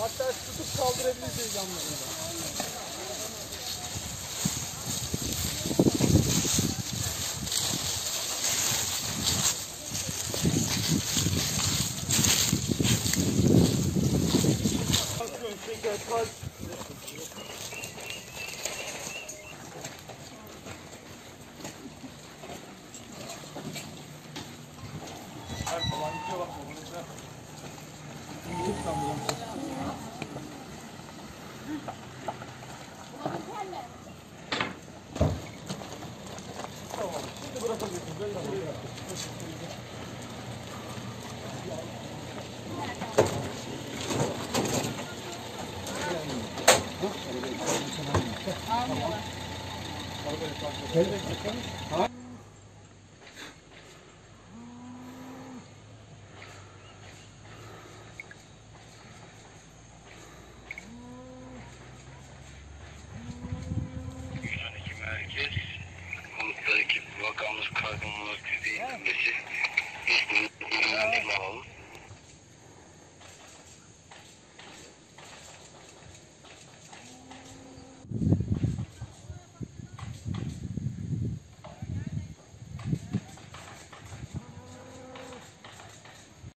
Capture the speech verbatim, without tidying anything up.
Hatta tutup kaldırabiliriz yanlarında. Şeker, kalp. Her falan gidiyor bak. Tamam. Şimdi bırakabilirsiniz. Ben de buraya bırakayım.